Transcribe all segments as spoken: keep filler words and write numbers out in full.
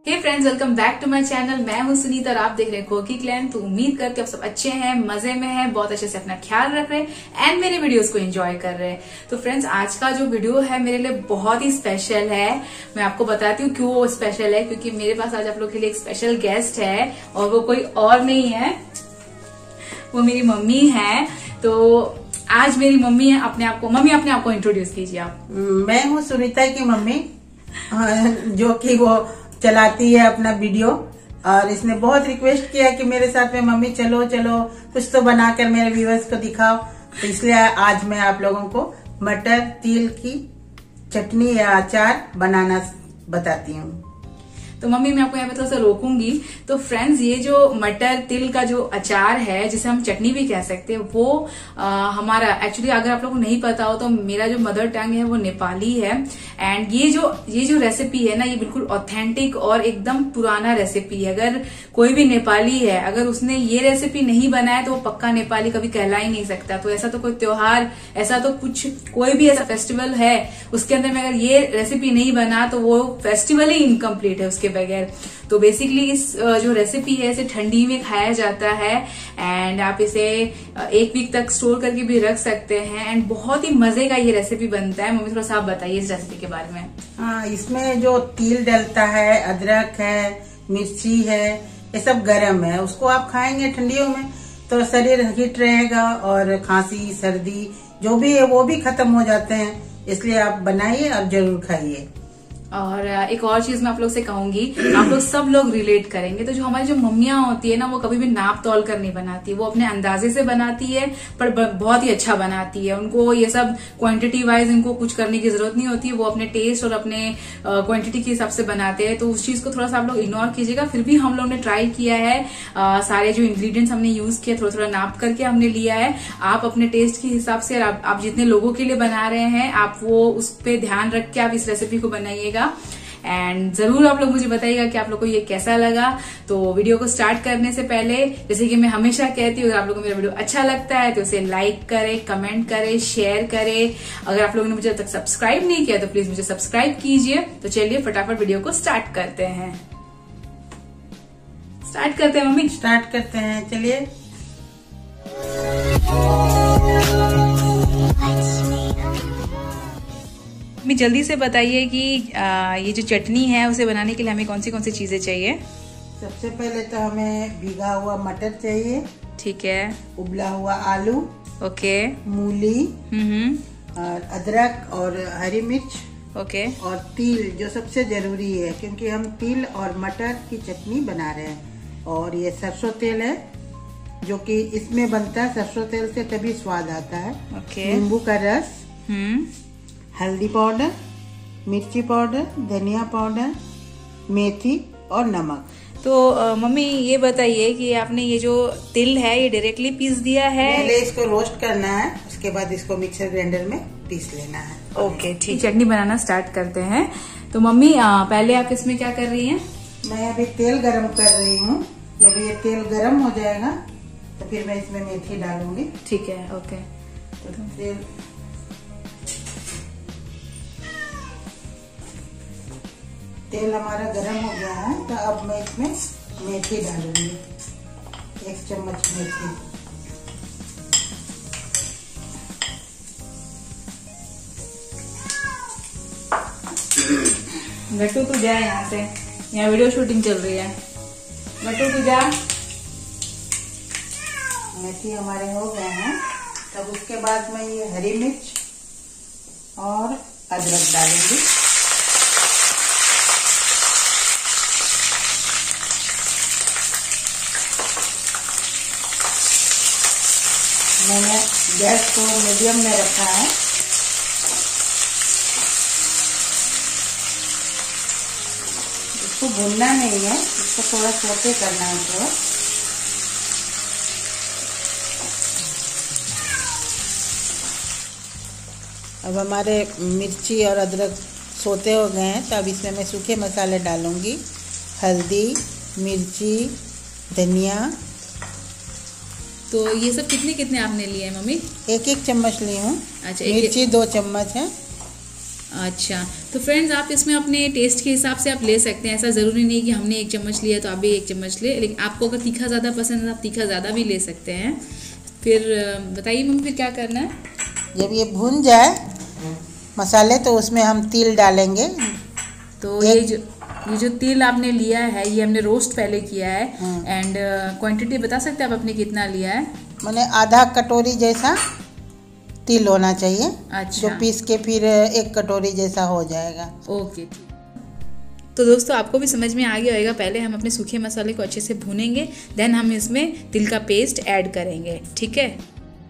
Hey friends, welcome back to my channel. मैं हूं सुनीता और आप देख रहे हैं कोकी क्लैन। तो उम्मीद करके आप सब अच्छे हैं, मजे में हैं, बहुत अच्छे से अपना ख्याल रख रहे हैं एंड मेरे वीडियोस को एंजॉय कर रहे हैं। तो फ्रेंड्स, आज का जो वीडियो है मेरे लिए बहुत ही स्पेशल है। मैं आपको बताती हूँ क्यों वो स्पेशल है, क्योंकि मेरे पास आज आप लोग के लिए एक स्पेशल गेस्ट है और वो कोई और नहीं है, वो मेरी मम्मी है। तो आज मेरी मम्मी है, अपने आप को मम्मी अपने आप को इंट्रोड्यूस कीजिए आप। मैं हूँ सुनीता की मम्मी, जो कि वो चलाती है अपना वीडियो, और इसने बहुत रिक्वेस्ट किया कि मेरे साथ में मम्मी चलो चलो कुछ तो बनाकर मेरे व्यूअर्स को दिखाओ। तो इसलिए आज मैं आप लोगों को मटर तिल की चटनी या अचार बनाना बताती हूँ। तो मम्मी मैं आपको यहाँ पे थोड़ा सा रोकूंगी। तो फ्रेंड्स, ये जो मटर तिल का जो अचार है, जिसे हम चटनी भी कह सकते हैं, वो आ, हमारा एक्चुअली अगर आप लोगों को नहीं पता हो तो मेरा जो मदर टंग है वो नेपाली है। एंड ये जो ये जो रेसिपी है ना, ये बिल्कुल ऑथेंटिक और एकदम पुराना रेसिपी है। अगर कोई भी नेपाली है, अगर उसने ये रेसिपी नहीं बनाया तो वो पक्का नेपाली कभी कहला ही नहीं सकता। तो ऐसा तो कोई त्योहार, ऐसा तो कुछ कोई भी ऐसा फेस्टिवल है, उसके अंदर में अगर ये रेसिपी नहीं बना तो वो फेस्टिवल ही इनकम्प्लीट है उसके बगैर। तो बेसिकली इस जो रेसिपी है इसे ठंडी में खाया जाता है एंड आप इसे एक वीक तक स्टोर करके भी रख सकते हैं एंड बहुत ही मजे का ये रेसिपी बनता है। मम्मी थोड़ा सा आप बताइए इस रेसिपी के बारे में। हाँ, इसमें जो तिल डलता है, अदरक है, मिर्ची है, ये सब गरम है। उसको आप खाएंगे ठंडियों में तो शरीर हिट रहेगा और खांसी सर्दी जो भी है वो भी खत्म हो जाते हैं। इसलिए आप बनाइए और जरूर खाइए। और एक और चीज मैं आप लोग से कहूंगी, आप लोग सब लोग रिलेट करेंगे। तो जो हमारी जो मम्मियां होती है ना, वो कभी भी नाप तोल कर नहीं बनाती, वो अपने अंदाजे से बनाती है, पर बहुत ही अच्छा बनाती है। उनको ये सब क्वांटिटी वाइज इनको कुछ करने की जरूरत नहीं होती है, वो अपने टेस्ट और अपने क्वांटिटी के हिसाब से बनाते हैं। तो उस चीज को थोड़ा सा आप लोग इग्नोर कीजिएगा। फिर भी हम लोग ने ट्राई किया है, आ, सारे जो इंग्रेडिएंट्स हमने यूज किया थोड़ा थोड़ा नाप करके हमने लिया है। आप अपने टेस्ट के हिसाब से, आप, आप जितने लोगों के लिए बना रहे हैं, आप वो उस पर ध्यान रख के आप इस रेसिपी को बनाइएगा। एंड जरूर आप लोग मुझे बताइएगा कि आप लोग को ये कैसा लगा। तो वीडियो को स्टार्ट करने से पहले, जैसे कि मैं हमेशा कहती हूँ, अगर आप लोगों को मेरा वीडियो अच्छा लगता है तो उसे लाइक करें, कमेंट करें, शेयर करें। अगर आप लोगों ने मुझे अब तक सब्सक्राइब नहीं किया तो प्लीज मुझे सब्सक्राइब कीजिए। तो चलिए फटाफट वीडियो को स्टार्ट करते हैं। स्टार्ट करते हैं मम्मी, स्टार्ट करते हैं, चलिए। मम्मी जल्दी से बताइए कि आ, ये जो चटनी है उसे बनाने के लिए हमें कौन सी कौन सी चीजें चाहिए। सबसे पहले तो हमें भीगा हुआ मटर चाहिए, ठीक है, उबला हुआ आलू, ओके, मूली, हम्म, और अदरक और हरी मिर्च, ओके, और तिल जो सबसे जरूरी है, क्योंकि हम तिल और मटर की चटनी बना रहे हैं। और ये सरसों तेल है जो कि इसमें बनता है, सरसों तेल से तभी स्वाद आता है। ओके, नींबू का रस, हम्म, हल्दी पाउडर, मिर्ची पाउडर, धनिया पाउडर, मेथी और नमक। तो आ, मम्मी ये बताइए कि आपने ये जो तिल है ये डायरेक्टली पीस दिया है? पहले इसको रोस्ट करना है, उसके बाद इसको मिक्सर ग्राइंडर में पीस लेना है। ओके, ठीक। चटनी बनाना स्टार्ट करते हैं। तो मम्मी आ, पहले आप इसमें क्या कर रही हैं? मैं अभी तेल गरम कर रही हूँ। जब ये तेल गरम हो जाएगा तो फिर मैं इसमें मेथी डालूंगी। ठीक है, ओके। तो तेल तेल हमारा गरम हो गया है, तो अब मैं इसमें मेथी डालूंगी, एक चम्मच मेथी। गट्टू तू जा यहाँ से, यहाँ वीडियो शूटिंग चल रही है। गट्टू तू जा। मेथी हमारे हो गए हैं, तब उसके बाद मैं ये हरी मिर्च और अदरक डालूंगी। मैंने गैस को मीडियम में रखा है। इसको भूनना नहीं है, इसको थोड़ा सोते करना है। तो अब हमारे मिर्ची और अदरक सोते हो गए हैं, तो अब इसमें मैं सूखे मसाले डालूंगी। हल्दी, मिर्ची, धनिया। तो ये सब कितने कितने आपने लिए हैं मम्मी? एक एक चम्मच ली हूँ। अच्छा, मिर्ची दो चम्मच है अच्छा, तो फ्रेंड्स आप इसमें अपने टेस्ट के हिसाब से आप ले सकते हैं, ऐसा ज़रूरी नहीं कि हमने एक चम्मच लिया तो आप भी एक चम्मच ले, लेकिन आपको अगर तीखा ज़्यादा पसंद है आप तीखा ज़्यादा भी ले सकते हैं। फिर बताइए मम्मी फिर क्या करना है? जब ये भुन जाए मसाले तो उसमें हम तिल डालेंगे। तो ये जो ये जो तिल आपने लिया है ये हमने रोस्ट पहले किया है। एंड क्वांटिटी बता सकते हैं आप अपने कितना लिया है? मैंने आधा कटोरी जैसा तिल होना चाहिए। अच्छा। जो पीस के फिर एक कटोरी जैसा हो जाएगा। ओके। तो दोस्तों आपको भी समझ में आ गया होगा, पहले हम अपने सूखे मसाले को अच्छे से भूनेंगे, देन हम इसमें तिल का पेस्ट ऐड करेंगे। ठीक है।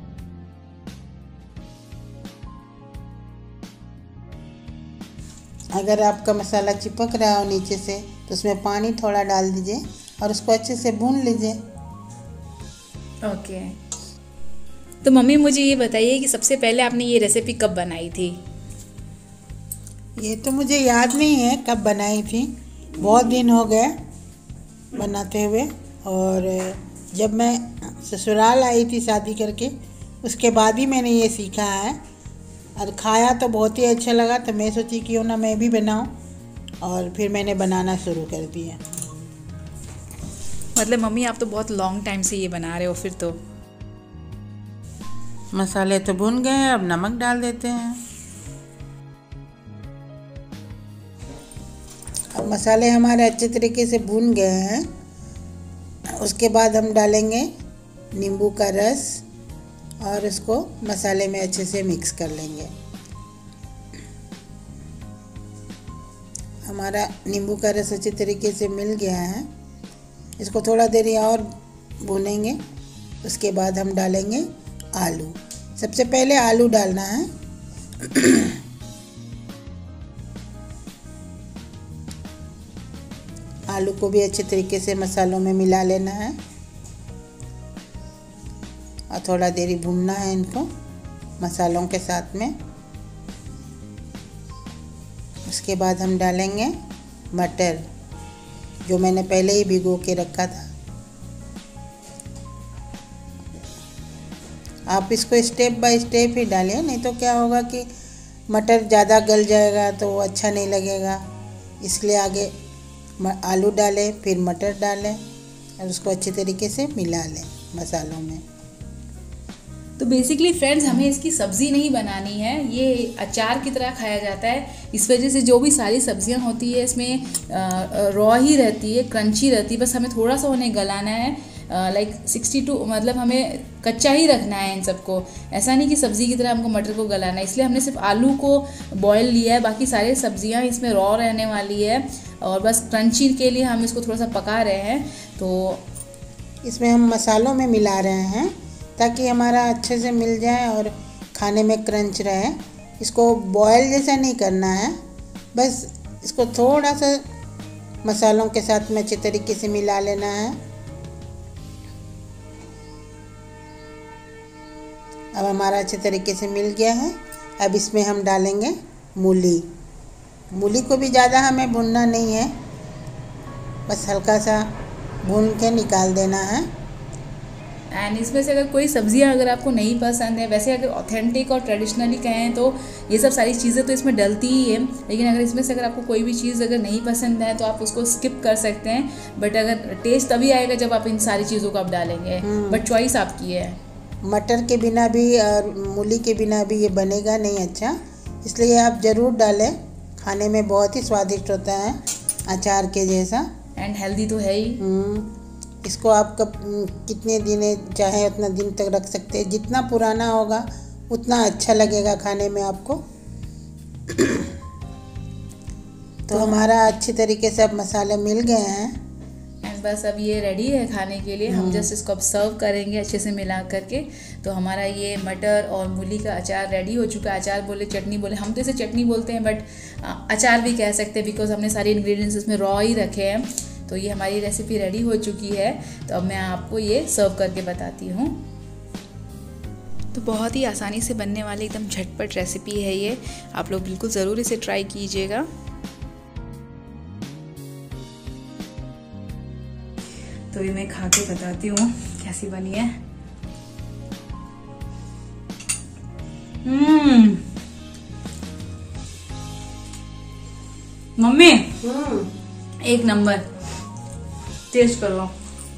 अगर आपका मसाला चिपक रहा हो नीचे से तो उसमें पानी थोड़ा डाल दीजिए और उसको अच्छे से भून लीजिए। ओके। तो मम्मी मुझे ये बताइए कि सबसे पहले आपने ये रेसिपी कब बनाई थी? ये तो मुझे याद नहीं है कब बनाई थी, बहुत दिन हो गए बनाते हुए। और जब मैं ससुराल आई थी शादी करके उसके बाद ही मैंने ये सीखा है और खाया तो बहुत ही अच्छा लगा, तो मैं सोची क्यों ना मैं भी बनाऊं, और फिर मैंने बनाना शुरू कर दिया। मतलब मम्मी आप तो बहुत लॉन्ग टाइम से ये बना रहे हो फिर तो। मसाले तो भुन गए हैं, अब नमक डाल देते हैं। अब मसाले हमारे अच्छे तरीके से भुन गए हैं, उसके बाद हम डालेंगे नींबू का रस और इसको मसाले में अच्छे से मिक्स कर लेंगे। हमारा नींबू का रस अच्छे तरीके से मिल गया है, इसको थोड़ा देर और भूनेंगे। उसके बाद हम डालेंगे आलू। सबसे पहले आलू डालना है। आलू को भी अच्छे तरीके से मसालों में मिला लेना है और थोड़ा देरी भूनना है इनको मसालों के साथ में। उसके बाद हम डालेंगे मटर, जो मैंने पहले ही भिगो के रखा था। आप इसको स्टेप बाय स्टेप ही डालिए, नहीं तो क्या होगा कि मटर ज़्यादा गल जाएगा तो अच्छा नहीं लगेगा। इसलिए आगे आलू डालें, फिर मटर डालें और उसको अच्छे तरीके से मिला लें मसालों में। तो बेसिकली फ्रेंड्स हमें इसकी सब्ज़ी नहीं बनानी है, ये अचार की तरह खाया जाता है। इस वजह से जो भी सारी सब्जियां होती है इसमें रॉ ही रहती है, क्रंची रहती है, बस हमें थोड़ा सा उन्हें गलाना है। लाइक सिक्सटी टू मतलब हमें कच्चा ही रखना है इन सबको, ऐसा नहीं कि सब्ज़ी की तरह हमको मटर को गलाना है। इसलिए हमने सिर्फ आलू को बॉयल लिया है, बाकी सारी सब्जियां इसमें रॉ रहने वाली है और बस क्रंची के लिए हम इसको थोड़ा सा पका रहे हैं। तो इसमें हम मसालों में मिला रहे हैं ताकि हमारा अच्छे से मिल जाए और खाने में क्रंच रहे। इसको बॉयल जैसा नहीं करना है, बस इसको थोड़ा सा मसालों के साथ में अच्छे तरीके से मिला लेना है। अब हमारा अच्छे तरीके से मिल गया है। अब इसमें हम डालेंगे मूली। मूली को भी ज़्यादा हमें भूनना नहीं है, बस हल्का सा भून के निकाल देना है। एंड इसमें से अगर कोई सब्जियां अगर आपको नहीं पसंद है, वैसे अगर ऑथेंटिक और ट्रेडिशनली कहें तो ये सब सारी चीज़ें तो इसमें डलती ही है, लेकिन अगर इसमें से अगर आपको कोई भी चीज़ अगर नहीं पसंद है तो आप उसको स्किप कर सकते हैं। बट अगर टेस्ट तभी आएगा जब आप इन सारी चीज़ों को आप डालेंगे, बट चॉइस आपकी है। मटर के बिना भी और मूली के बिना भी ये बनेगा नहीं अच्छा, इसलिए आप ज़रूर डालें। खाने में बहुत ही स्वादिष्ट होता है, अचार के जैसा, एंड हेल्दी तो है ही। इसको आप कब कितने दिन चाहे उतना दिन तक रख सकते हैं, जितना पुराना होगा उतना अच्छा लगेगा खाने में आपको। तो हमारा अच्छी तरीके से अब मसाले मिल गए हैं एंड बस अब ये रेडी है खाने के लिए। हम जस्ट इसको अब सर्व करेंगे अच्छे से मिला करके। तो हमारा ये मटर और मूली का अचार रेडी हो चुका है। अचार बोले चटनी बोले, हम तो इसे चटनी बोलते हैं बट अचार भी कह सकते हैं बिकॉज हमने सारे इंग्रेडिएंट्स इसमें रॉ ही रखे हैं। तो ये हमारी रेसिपी रेडी हो चुकी है, तो अब मैं आपको ये सर्व करके बताती हूँ। तो बहुत ही आसानी से बनने वाली एकदम झटपट रेसिपी है ये, आप लोग बिल्कुल ज़रूर इसे ट्राई कीजिएगा। तो ये मैं खा के बताती हूँ कैसी बनी है। हम्म मम्मी हम्म एक नंबर, टेस्ट करो।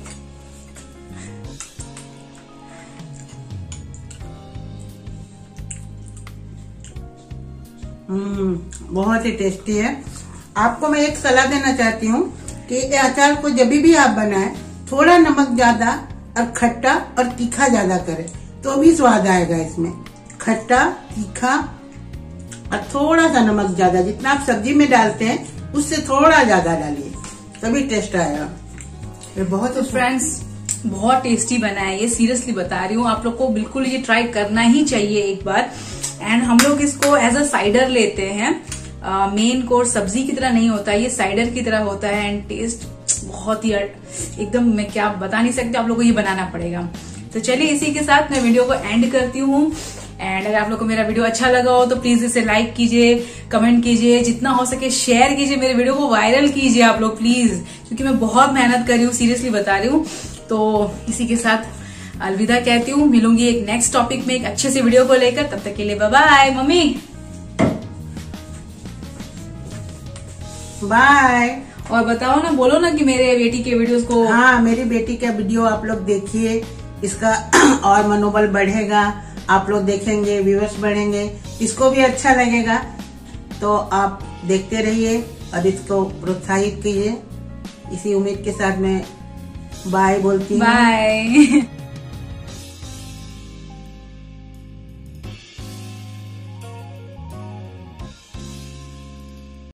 हम्म बहुत ही टेस्टी है। आपको मैं एक सलाह देना चाहती हूँ कि ये अचार को जब भी आप बनाएं थोड़ा नमक ज्यादा और खट्टा और तीखा ज्यादा करें तो भी स्वाद आएगा इसमें। खट्टा, तीखा और थोड़ा सा नमक ज्यादा, जितना आप सब्जी में डालते हैं उससे थोड़ा ज्यादा डालिए तभी टेस्ट आएगा। ये बहुत तो फ्रेंड्स बहुत टेस्टी बना है ये, सीरियसली बता रही हूँ, आप लोग को बिल्कुल ये ट्राई करना ही चाहिए एक बार। एंड हम लोग इसको एज अ साइडर लेते हैं, मेन कोर्स सब्जी की तरह नहीं होता है, ये साइडर की तरह होता है। एंड टेस्ट बहुत ही एकदम, मैं क्या बता नहीं सकती, आप लोग को ये बनाना पड़ेगा। तो चलिए इसी के साथ मैं वीडियो को एंड करती हूँ। एंड अगर आप लोग को मेरा वीडियो अच्छा लगा हो तो प्लीज इसे लाइक कीजिए, कमेंट कीजिए, जितना हो सके शेयर कीजिए, मेरे वीडियो को वायरल कीजिए आप लोग प्लीज, क्योंकि मैं बहुत मेहनत कर रही हूँ, सीरियसली बता रही हूँ। तो इसी के साथ अलविदा कहती हूँ, मिलूंगी एक नेक्स्ट टॉपिक में एक अच्छे से वीडियो को लेकर, तब तक के लिए बाय बाय। Mummy bye. और बताओ ना, बोलो ना कि मेरे बेटी के वीडियोस को। हाँ, मेरी बेटी का वीडियो आप लोग देखिए, इसका और मनोबल बढ़ेगा, आप लोग देखेंगे, व्यूअर्स बढ़ेंगे, इसको भी अच्छा लगेगा। तो आप देखते रहिए और इसको प्रोत्साहित कीजिए। इसी उम्मीद के साथ मैं बाय बोलती हूँ। बाय।